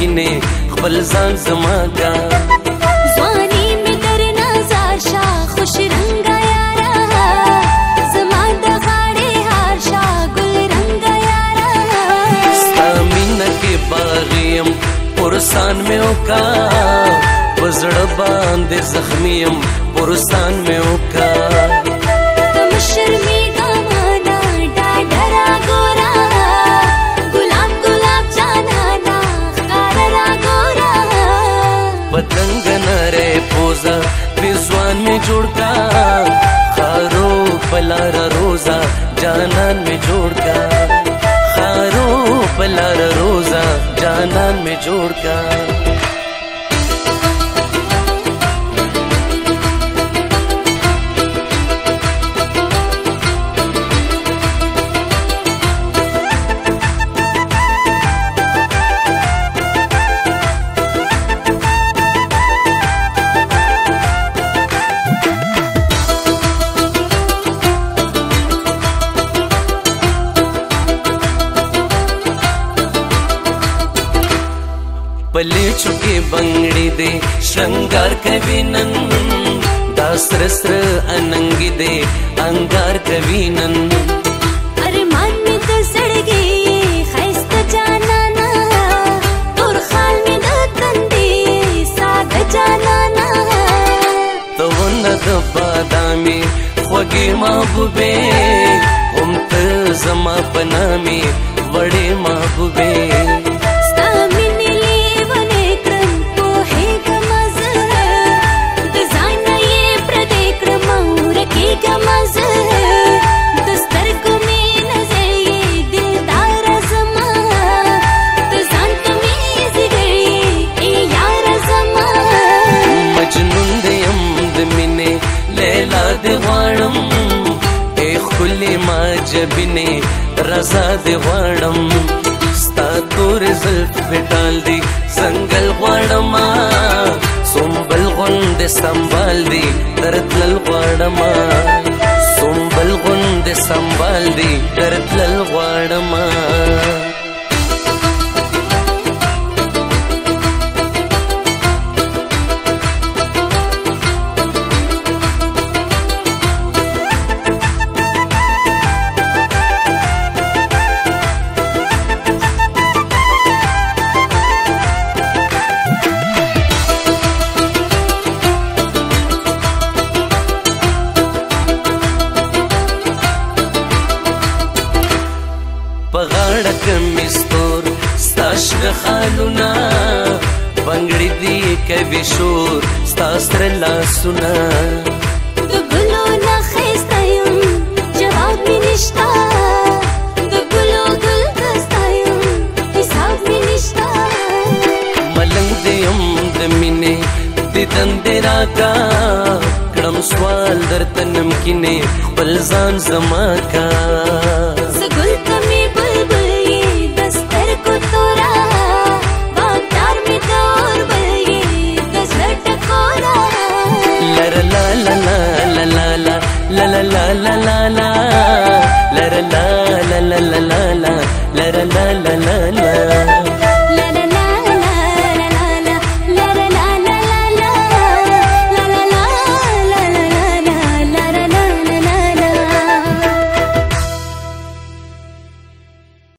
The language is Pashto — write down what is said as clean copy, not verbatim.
ممکنه خپل ځان زما کا ځواني مې در نظر شا خوش رنگا یارا زما د غاړې هار شا ګل رنگا یارا ستا مینه کې باغ یم پرسان مې وکا پزړه باندې زخمی یم پرسان مې وکا تم شرمیږه مانا ډاډه را ګورا ګلاب ګلاب جانانا ښکاره را ګورا پتنګ نری پوزه پې ځوان مې جوړ کا خارو پلار روزه جانان مې جوړ کا خارو پلار روزه جانان مې جوړ کا پلی چوکې بنګړې دې شرنګار کوي نن دا سره سره اننګې دې انګار کوي نن ارمان مې د زړګي ښایسته جانانا تور خال مې د تندې ساده جانانا ته ونه د بادامې خوږې محبوبې هم ته زما په نامې وړې محبوبې جبینه رضا دی غواړم ستا تور زلفې ډال دی څنګل غواړم سنبل غوندې سنبال دی درتلل غواړم سنبل غوندې سنبال دی درتلل غواړم پغاړک مستور ستاشغ خالونا بنګړې دی کوي شور ستاسر لاسونه د ګلو نه ښایسته یم جواب مې نشته د ګلو ګل دسته یم حساب مې نشته ملنګ د یم د مینې دیدن دې راکا کړم سوال درته نمکنې خپل ځان زما کا زه ګل ته مې بلبل یې د سترګو توره بادار مې د اوربل یې د زړه ټکوره لر لا لا لا لا لا لا لا لا لا لا لا لا لر لا لا لا لا لا لا لر لا لا لا